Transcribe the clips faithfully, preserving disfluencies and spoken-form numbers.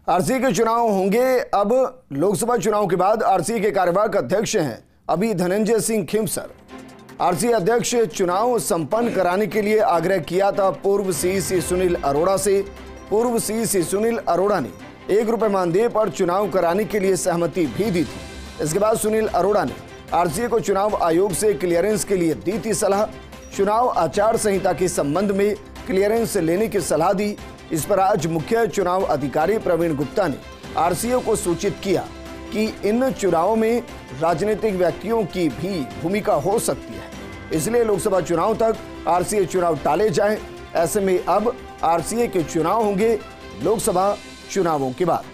RCA के चुनाव होंगे। अब लोकसभा चुनाव के बाद आरसीए के कार्यवाहक अध्यक्ष हैं अभी धनंजय सिंह खींवसर। आरसीए अध्यक्ष चुनाव संपन्न कराने के लिए आग्रह किया था पूर्व सीईसी सुनील अरोड़ा से। पूर्व सीईसी सुनील अरोड़ा ने एक रुपए मानदेय पर चुनाव कराने के लिए सहमति भी दी थी। इसके बाद सुनील अरोड़ा ने आरसीए को चुनाव आयोग से क्लियरेंस के लिए दी थी सलाह। चुनाव आचार संहिता के संबंध में क्लियरेंस लेने की सलाह दी। इस पर आज मुख्य चुनाव अधिकारी प्रवीण गुप्ता ने आरसीए को सूचित किया कि इन चुनावों में राजनीतिक व्यक्तियों की भी भूमिका हो सकती है, इसलिए लोकसभा चुनाव तक आरसीए चुनाव टाले जाएं। ऐसे में अब आरसीए के चुनाव होंगे लोकसभा चुनावों के बाद।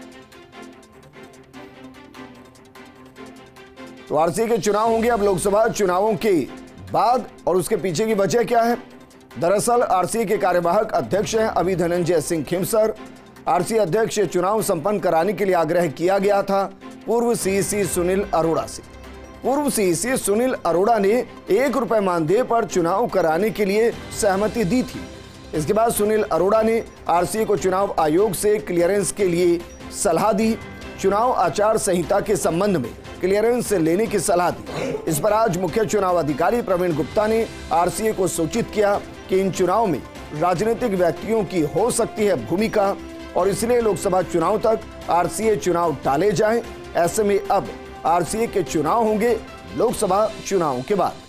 तो आरसीए के चुनाव होंगे अब लोकसभा चुनावों के बाद, और उसके पीछे की वजह क्या है? दरअसल आरसीए के कार्यवाहक अध्यक्ष हैं अभी धनंजय सिंह खींवसर। आरसीए अध्यक्ष चुनाव संपन्न कराने के लिए आग्रह किया गया था पूर्व सीईसी सुनील अरोड़ा से। पूर्व सीईसी सुनील अरोड़ा ने एक रुपए मानदेय पर चुनाव कराने के लिए सहमति दी थी। इसके बाद सुनील अरोड़ा ने आरसीए को चुनाव आयोग से क्लियरेंस के लिए सलाह दी। चुनाव आचार संहिता के संबंध में क्लियरेंस लेने की सलाह दी। इस पर आज मुख्य चुनाव अधिकारी प्रवीण गुप्ता ने आरसीए को सूचित किया कि इन चुनाव में राजनीतिक व्यक्तियों की हो सकती है भूमिका, और इसलिए लोकसभा चुनाव तक आरसीए चुनाव टाले जाएं। ऐसे में अब आरसीए के चुनाव होंगे लोकसभा चुनाव के बाद।